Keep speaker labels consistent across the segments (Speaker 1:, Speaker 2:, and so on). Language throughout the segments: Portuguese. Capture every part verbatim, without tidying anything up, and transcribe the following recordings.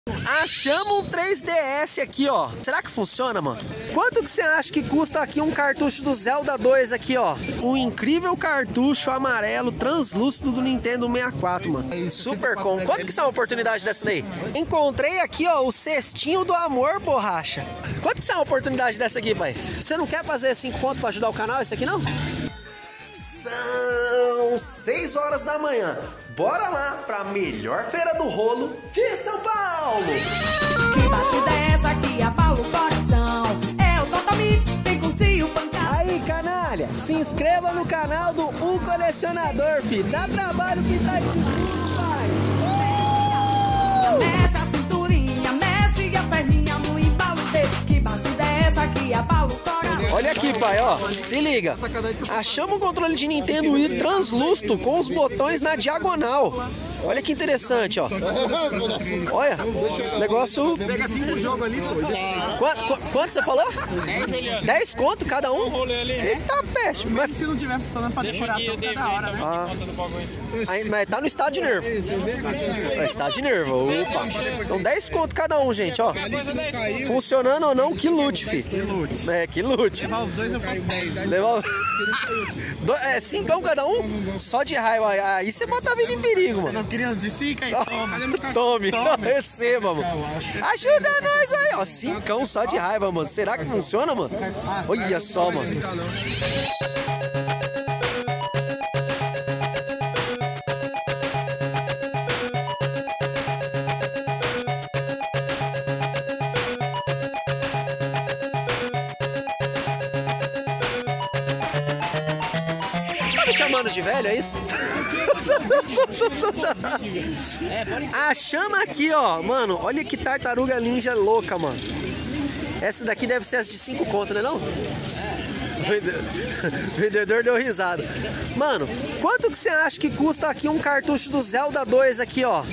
Speaker 1: Achamos um três D S aqui, ó. Será que funciona, mano? Quanto que você acha que custa aqui um cartucho do Zelda dois aqui, ó? Um incrível cartucho amarelo translúcido do Nintendo sessenta e quatro, mano. Super com. Quanto que são a oportunidade dessa daí? Encontrei aqui, ó, o cestinho do amor, borracha. Quanto que são a oportunidade dessa aqui, pai? Você não quer fazer cinco pontos pra ajudar o canal, esse aqui não? São seis horas da manhã. Bora lá pra melhor feira do rolo de São Paulo.
Speaker 2: Que batida é essa aqui, abala o coração? É o Totomi, tem curtir o pancada.
Speaker 1: Aí, canalha, se inscreva no canal do Um Colecionador, fi. Dá trabalho que tá esses vídeos, pai. Uh!
Speaker 2: Mete a cinturinha, mete a perninha no embalo desse. Que batida é essa aqui, abala o coração?
Speaker 1: Olha aqui, pai, ó, se liga. Achamos um controle de Nintendo Wii translúcido com os botões na diagonal. Olha que interessante, ó. Olha, negócio...
Speaker 3: Pega cinco jogos ali, pô.
Speaker 1: Quanto, qu quanto você falou? dez conto cada um? Eita peste. Mas
Speaker 3: Se não tiver falando pra decoração, fica da hora, né?
Speaker 1: Ah. Aí, mas tá no estado de nervo. Tá estado de nervo. Opa. São dez conto cada um, gente, ó. Funcionando ou não, que lute, fi. É, que lute.
Speaker 3: Levar os dois eu faço dez.
Speaker 1: Levar o... Do... É, cincão cada um? Só de raiva. Aí você bota a vida em perigo, mano.
Speaker 3: Não queria de cinco aí?
Speaker 1: Tome, receba, mano. Ajuda nós aí, ó. Cincão só de raiva, mano. Será que funciona, mano? Olha só, mano. Tá me chamando de velho, é isso? Achamos aqui, ó. Mano, olha que tartaruga ninja louca, mano. Essa daqui deve ser as de cinco conto, né não? O vendedor deu risada. Mano, quanto que você acha que custa aqui um cartucho do Zelda dois aqui, ó?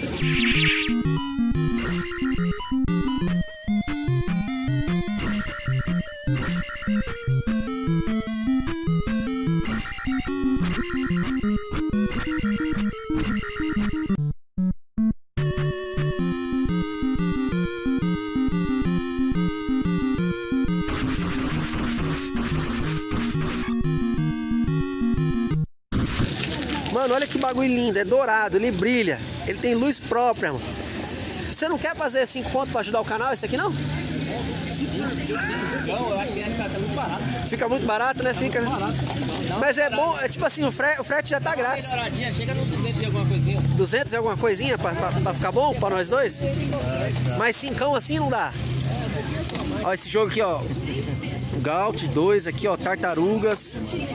Speaker 1: Mano, olha que bagulho lindo, é dourado, ele brilha, ele tem luz própria, mano. Você não quer fazer cinco pontos pra ajudar o canal, esse aqui não?
Speaker 4: Não, eu acho que tá muito barato.
Speaker 1: Fica muito barato, né? Fica. Mas é bom, é tipo assim, o frete, o frete já tá grátis.
Speaker 4: Chega nos duzentos e alguma coisinha.
Speaker 1: duzentos e alguma coisinha pra, pra, pra ficar bom pra nós dois? Mas cincão assim não dá. Ó, esse jogo aqui, ó. Gaut dois aqui, ó, tartarugas.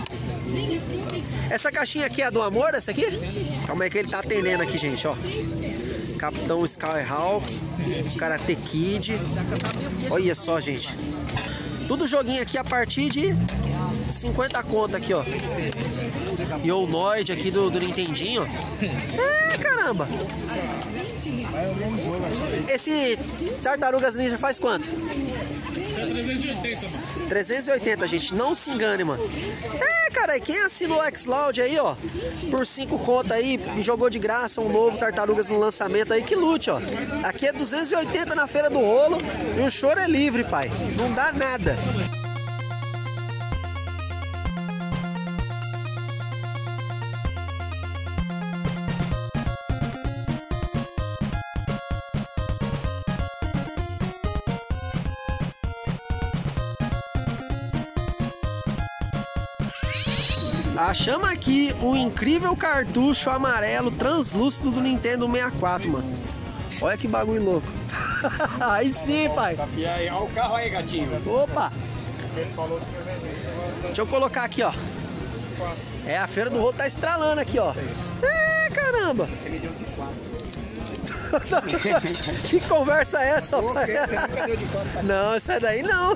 Speaker 1: Essa caixinha aqui é a do amor, essa aqui? Calma aí que ele tá atendendo aqui, gente, ó. Capitão Skyhawk, Karate Kid. Olha só, gente. Tudo joguinho aqui a partir de cinquenta conto aqui, ó. E o Noid aqui do, do Nintendinho. É, caramba. Esse Tartarugas Ninja faz quanto?
Speaker 4: trezentos e oitenta, mano.
Speaker 1: trezentos e oitenta, gente. Não se engane, mano. É, cara, quem assina o xCloud aí, ó, por cinco conto aí, e jogou de graça um novo Tartarugas no lançamento aí, que lute, ó. Aqui é duzentos e oitenta na Feira do Rolo e o choro é livre, pai. Não dá nada. Achamos aqui o incrível cartucho amarelo translúcido do Nintendo sessenta e quatro, mano. Olha que bagulho louco. Aí sim, pai.
Speaker 3: E aí, olha o carro aí, gatinho.
Speaker 1: Opa! Deixa eu colocar aqui, ó. É, a Feira do Rolo tá estralando aqui, ó. É, caramba! Que conversa é essa, pai? Não, essa daí não.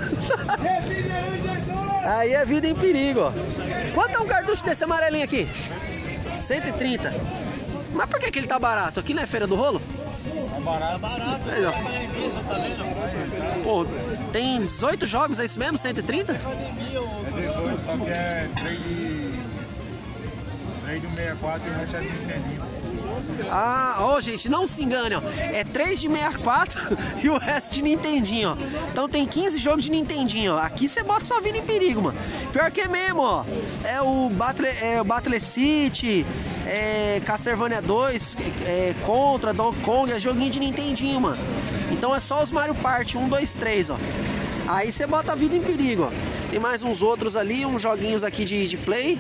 Speaker 1: Aí é vida em perigo, ó. Quanto é um cartucho desse amarelinho aqui? cento e trinta. Mas por que que ele tá barato? Aqui não é Feira do Rolo?
Speaker 3: É barato, barato.
Speaker 1: Aí, ó. Pô, tem dezoito jogos, é isso mesmo? cento e trinta?
Speaker 3: É dezoito, só que é três de... três do sessenta e quatro e o resto é de Nintendinho.
Speaker 1: Ah, ó, gente, não se engane, ó. É três de sessenta e quatro e o resto de Nintendinho, ó. Então tem quinze jogos de Nintendinho, ó. Aqui você bota sua vida em perigo, mano. Pior que é mesmo, ó. É o Battle, é o Battle City, é Castlevania dois, é Contra, Donkey Kong, é joguinho de Nintendinho, mano. Então é só os Mario Party um, dois, três, ó. Aí você bota a vida em perigo, ó. Tem mais uns outros ali, uns joguinhos aqui de, de play.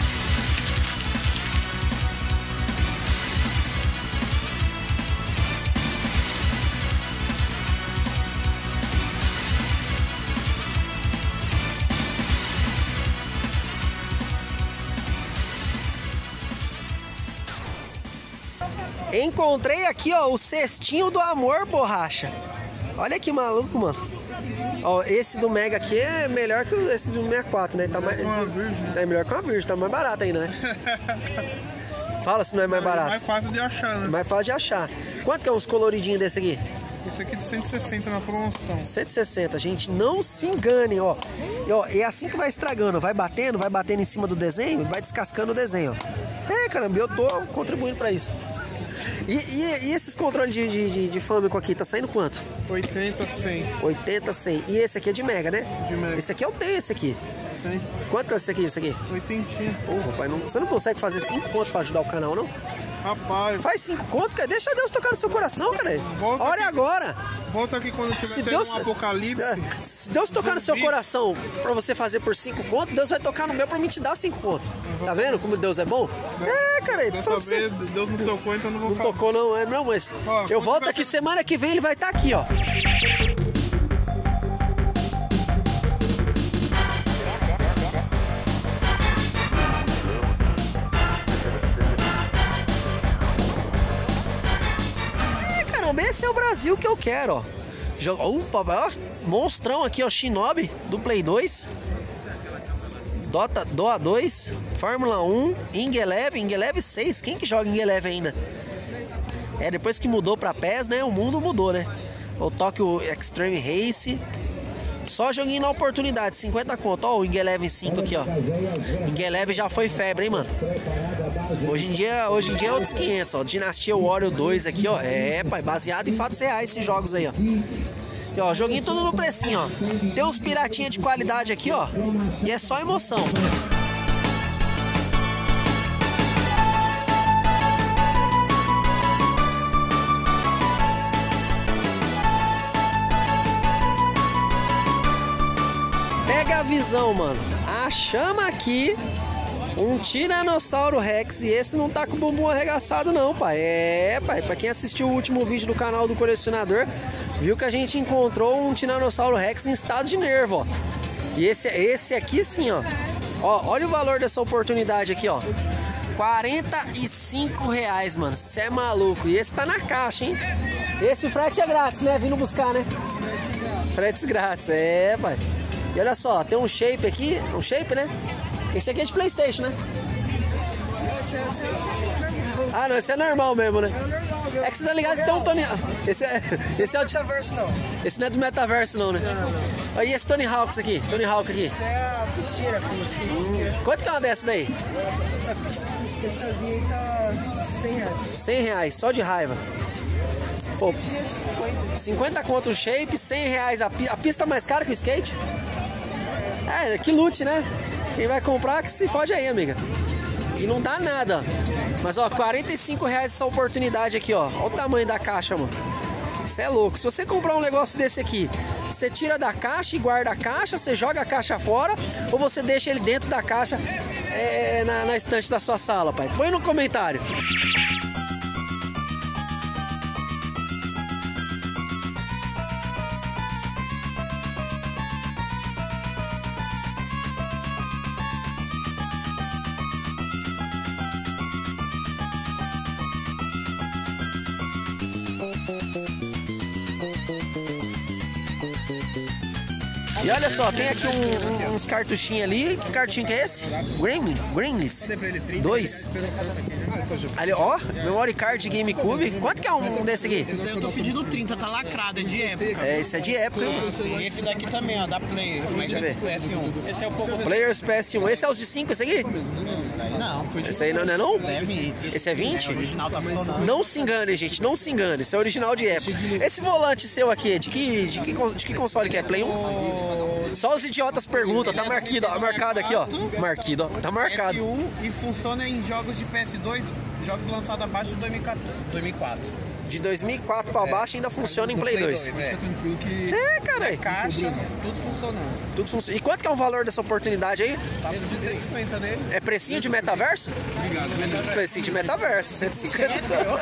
Speaker 1: Encontrei aqui, ó, o cestinho do amor, borracha. Olha que maluco, mano. Ó, esse do Mega aqui é melhor que esse do sessenta e quatro, né? Tá mais... É melhor que uma Virgem, tá mais barato ainda, né? Fala se não é mais barato.
Speaker 3: É mais fácil de achar, né?
Speaker 1: Mais fácil de achar. Quanto que é uns coloridinhos desse aqui?
Speaker 3: Esse aqui é de cento e sessenta na promoção.
Speaker 1: cento e sessenta, gente, não se engane, ó. E, ó. É assim que vai estragando, vai batendo, vai batendo em cima do desenho, vai descascando o desenho, ó. É, caramba, eu tô contribuindo pra isso. E, e, e esses controles de, de, de, de Famicom aqui, tá saindo quanto?
Speaker 3: oitenta, cem.
Speaker 1: oitenta, cem. E esse aqui é de Mega, né?
Speaker 3: De Mega.
Speaker 1: Esse aqui eu tenho, esse aqui.
Speaker 3: Tem.
Speaker 1: Quanto é esse aqui, esse aqui?
Speaker 3: oitentinha.
Speaker 1: Ô, rapaz, não, você não consegue fazer cinco contos pra ajudar o canal, não?
Speaker 3: Rapaz,
Speaker 1: Faz cinco contos, cara. Deixa Deus tocar no seu coração, cara.
Speaker 3: Volta
Speaker 1: Ora é
Speaker 3: aqui.
Speaker 1: agora.
Speaker 3: volta aqui quando tiver
Speaker 1: Se
Speaker 3: tendo
Speaker 1: Deus,
Speaker 3: um apocalipse.
Speaker 1: é, se Deus tocar no seu coração pra você fazer por cinco contos, Deus vai tocar no meu pra me te dar cinco contos. Tá vendo como Deus é bom? É, cara, tu
Speaker 3: Dessa
Speaker 1: falou pra você.
Speaker 3: vez Deus não tocou, então não vou
Speaker 1: Não
Speaker 3: fazer.
Speaker 1: tocou não, é não, mas
Speaker 3: Ó,
Speaker 1: eu
Speaker 3: quando
Speaker 1: volto
Speaker 3: tiver
Speaker 1: aqui
Speaker 3: tendo-
Speaker 1: semana que vem, ele vai estar aqui, ó. É, caramba, esse é o Brasil que eu quero, ó. Jo- Opa, ó, monstrão aqui, ó, Shinobi do Play dois. Dota, Doa dois, Fórmula um, Ing Eleven, Ing Eleven seis, quem que joga Ing Eleven ainda? É, depois que mudou pra P E S, né, o mundo mudou, né? O Tokyo Extreme Race, só joguinho na oportunidade, cinquenta conto, ó o Ing Eleven cinco aqui, ó. Ing Eleven já foi febre, hein, mano? Hoje em dia, hoje em dia é outros quinhentos, ó, Dinastia Warrior dois aqui, ó, é, pai, baseado em fatos reais esses jogos aí, ó. Aqui, ó, joguinho tudo no precinho, ó. Tem uns piratinha de qualidade aqui, ó. E é só emoção. Pega a visão, mano. Achamos aqui um Tiranossauro Rex. E esse não tá com o bumbum arregaçado não, pai. É, pai, pra quem assistiu o último vídeo do canal do colecionador, viu que a gente encontrou um Tiranossauro Rex em estado de nervo, ó. E esse, esse aqui sim, ó. Ó, olha o valor dessa oportunidade aqui, ó. quarenta e cinco reais, mano. Cê é maluco. E esse tá na caixa, hein? Esse frete é grátis, né? Vindo buscar, né? Fretes grátis, é, pai. E olha só, tem um shape aqui, um shape, né? Esse aqui é de PlayStation, né? Ah, não, esse é normal mesmo, né? É que você tá ligado que tem um Tony Hawk. Esse é, esse é o de...
Speaker 5: Metaverso não.
Speaker 1: Esse não é do Metaverso, não, né? Olha, e esse Tony Hawk aqui? Tony Hawk aqui.
Speaker 5: Essa é a pisteira, como se diz.
Speaker 1: Quanto que é uma dessa daí?
Speaker 5: Essa pistazinha aí tá cem reais.
Speaker 1: cem reais, só de raiva. Pô,
Speaker 5: Tinha cinquenta.
Speaker 1: cinquenta conto o shape, cem reais a, pi... a pista mais cara que o skate? É, que lute, né? Quem vai comprar que se fode aí, amiga. E não dá nada. Mas, ó, quarenta e cinco reais essa oportunidade aqui, ó. Olha o tamanho da caixa, mano. Isso é louco. Se você comprar um negócio desse aqui, você tira da caixa e guarda a caixa, você joga a caixa fora, ou você deixa ele dentro da caixa é, na, na estante da sua sala, pai? Põe no comentário. E olha só, tem aqui um, um, uns cartuchinhos ali. Que cartuchinho que é esse? Gremlin? Gremlins? Dois. Ali, ó, Memory Card de GameCube. Quanto que é um, um desse aqui?
Speaker 5: Eu tô pedindo trinta, tá lacrado, é de época.
Speaker 1: É, esse é de época, hein?
Speaker 5: E esse daqui também, ó, da Player.
Speaker 1: Deixa eu ver.
Speaker 5: P S um.
Speaker 4: Esse é um pouco...
Speaker 1: Players P S um. Esse é os de cinco, esse aqui?
Speaker 5: Não, foi de
Speaker 1: Esse aí não, não é não?
Speaker 5: leve.
Speaker 1: Esse é vinte?
Speaker 5: O original tá funcionando.
Speaker 1: Não se engane, gente, não se engane. Esse é original de época. Esse volante seu aqui, de que, de que, de que console que é? Play um? Só os idiotas perguntam, tá marcado, ó, marcado aqui, ó. Marquido, ó, tá marcado.
Speaker 5: P S um e funciona em jogos de P S dois, jogos lançados abaixo de dois mil e quatro.
Speaker 1: De dois mil e quatro pra baixo ainda funciona em Play dois.
Speaker 5: É,
Speaker 1: É, cara.
Speaker 5: caixa, tudo funcionando.
Speaker 1: Tudo funciona. E quanto que é o valor dessa oportunidade aí?
Speaker 5: Tá por duzentos e cinquenta nele.
Speaker 1: É precinho de metaverso? Precinho de metaverso, cento e cinquenta.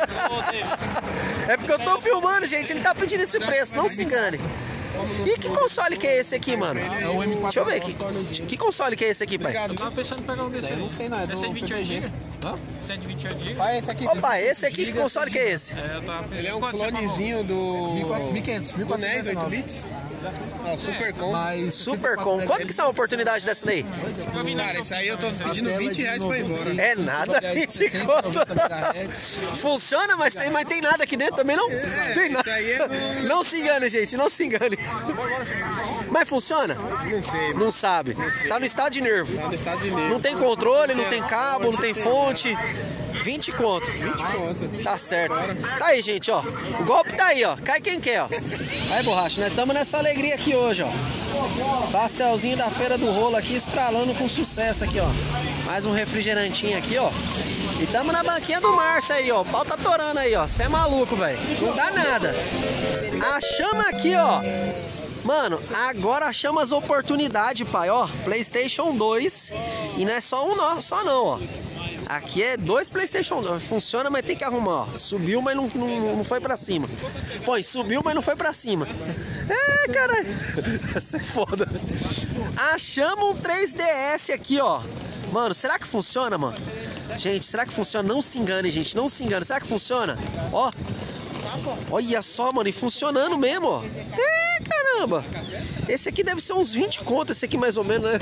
Speaker 1: É porque eu tô filmando, gente. Ele tá pedindo esse preço, não se engane. E que console que é esse aqui, mano? Deixa eu ver. Que, que console que é esse aqui, pai?
Speaker 4: Eu tava pensando em pegar um desse
Speaker 5: Eu
Speaker 4: aí.
Speaker 5: não sei não, é do
Speaker 4: É cento e vinte e oito
Speaker 5: P P G.
Speaker 4: gigas? cento e vinte e oito gigas?
Speaker 5: Olha esse aqui.
Speaker 1: Opa, esse aqui, que console que é esse?
Speaker 4: É, eu tava pensando...
Speaker 6: Ele é um
Speaker 4: Quanto você
Speaker 6: clonezinho do
Speaker 5: mil e quinhentos,
Speaker 6: do N E S, oito bits. Ó, Supercom.
Speaker 5: Mas
Speaker 1: Supercom. Quanto que são a oportunidade dessa daí?
Speaker 4: pagou? Eu vim
Speaker 6: Cara, isso aí eu tô pedindo vinte reais pra ir embora.
Speaker 1: É nada, vinte conto. Funciona, mas tem, mas tem nada aqui dentro também, não? Tem nada.
Speaker 6: Isso aí é
Speaker 1: Não se engane, gente, não se engane. Mas funciona?
Speaker 6: Não sei,
Speaker 1: Não sabe. Tá no estado de nervo.
Speaker 6: no estado de nível.
Speaker 1: Não tem controle, não tem cabo, não tem fonte. vinte conto.
Speaker 6: vinte conto.
Speaker 1: Tá certo. Tá aí, gente, ó. O golpe tá aí, ó. Cai quem quer, ó. Aí, borracha, nós estamos nessa alegria aqui hoje, ó. Pastelzinho da Feira do Rolo aqui, estralando com sucesso aqui, ó. Mais um refrigerantinho aqui, ó. E tamo na banquinha do Márcio aí, ó. O pau tá torando aí, ó. Você é maluco, velho. Não dá nada. Achamos aqui, ó. Mano, agora achamos as oportunidades, pai, ó. PlayStation dois. E não é só um, não, só não, ó. Aqui é dois PlayStation dois. Funciona, mas tem que arrumar, ó. Subiu, mas não, não, não foi pra cima. Põe, subiu, mas não foi pra cima. É, cara. Essa é foda. Achamos um três D S aqui, ó. Mano, será que funciona, mano? Gente, será que funciona? Não se engane, gente. Não se engane. Será que funciona? Ó. Olha só, mano. E funcionando mesmo, ó. É, caramba. Esse aqui deve ser uns vinte conto. Esse aqui mais ou menos, né?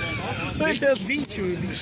Speaker 6: vinte,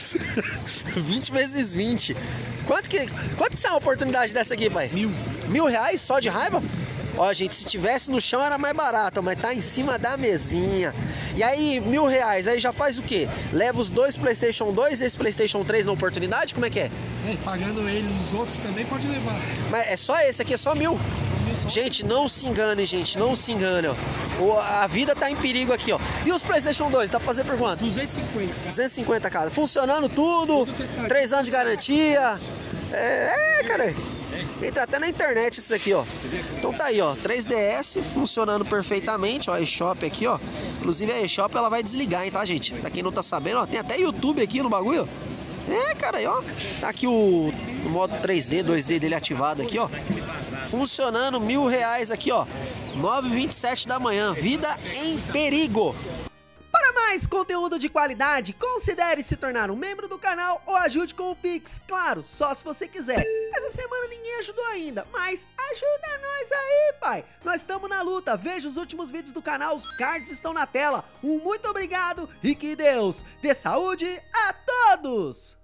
Speaker 1: vinte vezes vinte. Quanto que, quanto que é uma oportunidade dessa aqui, pai? Mil. Mil reais só de raiva? Ó, gente, se tivesse no chão era mais barato, mas tá em cima da mesinha. E aí, mil reais, aí já faz o quê? Leva os dois PlayStation dois e esse PlayStation três na oportunidade? Como é que é?
Speaker 7: É, pagando ele, os outros também pode levar.
Speaker 1: Mas é só esse aqui, é só mil. Gente, não se engane, gente, não se engane, ó. O- A vida tá em perigo aqui, ó. E os PlayStation dois, dá pra fazer por quanto?
Speaker 7: duzentos e cinquenta.
Speaker 1: duzentos e cinquenta cada. Funcionando tudo, três anos de garantia. É, é, cara. Entra até na internet isso aqui, ó. Então tá aí, ó. três D S funcionando perfeitamente, ó. A eShop aqui, ó. Inclusive a eShop ela vai desligar, hein, tá, gente? Pra quem não tá sabendo, ó. Tem até YouTube aqui no bagulho, ó. É, cara, aí, ó. Tá aqui o, o modo três D, dois D dele ativado aqui, ó. Funcionando, mil reais aqui, ó. nove e vinte e sete da manhã. Vida em perigo. Para mais conteúdo de qualidade, considere se tornar um membro do canal ou ajude com o Pix. Claro, só se você quiser. Essa semana ninguém ajudou ainda, mas ajuda nós aí, pai. Nós estamos na luta. Veja os últimos vídeos do canal, os cards estão na tela. Um muito obrigado e que Deus dê saúde a todos.